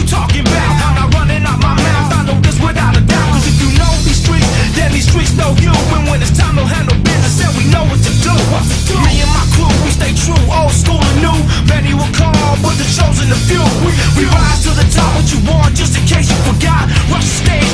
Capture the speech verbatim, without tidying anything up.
talking about? I'm not running out my mouth, I know this without a doubt. Cause if you know these streets, then these streets know you. And when it's time to handle business, then we know what to do. Me and my crew, we stay true, old school and new. Many will call, but the chosen the few. We rise to the top, what you want, just in case you forgot. Rush the stage.